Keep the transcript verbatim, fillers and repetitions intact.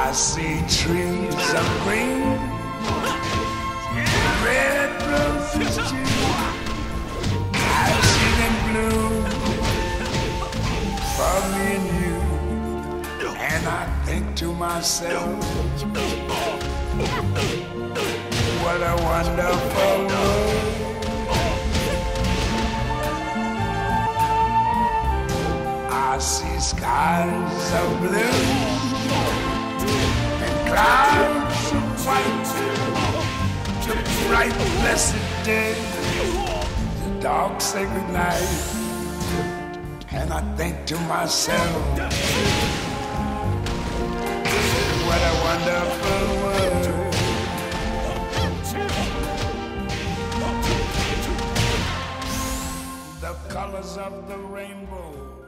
I see trees of green, red roses too. I see them bloom for me and you. And I think to myself, what a wonderful world. I see skies of blue and clouds of white, the bright blessed day, the dark sacred night. And I think to myself, what a wonderful world. The colors of the rainbow